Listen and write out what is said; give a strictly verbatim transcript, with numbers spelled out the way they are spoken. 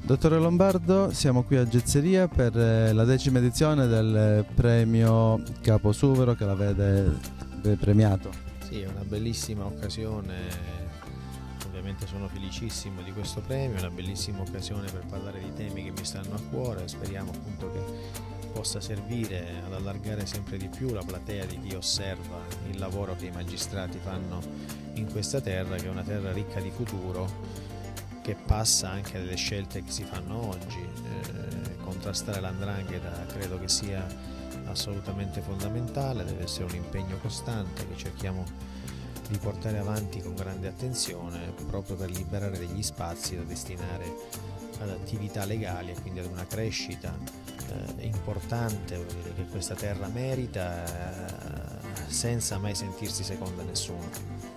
Dottore Lombardo, siamo qui a Gezzeria per eh, la decima edizione del premio Caposuvero che la vede eh, premiato. Sì, è una bellissima occasione, ovviamente sono felicissimo di questo premio, è una bellissima occasione per parlare di temi che mi stanno a cuore. Speriamo appunto che possa servire ad allargare sempre di più la platea di chi osserva il lavoro che i magistrati fanno in questa terra, che è una terra ricca di futuro, che passa anche dalle scelte che si fanno oggi. Eh, contrastare l'andrangheta credo che sia assolutamente fondamentale, deve essere un impegno costante che cerchiamo di portare avanti con grande attenzione, proprio per liberare degli spazi da destinare ad attività legali e quindi ad una crescita eh, importante, vuol dire, che questa terra merita, eh, senza mai sentirsi seconda a nessuno.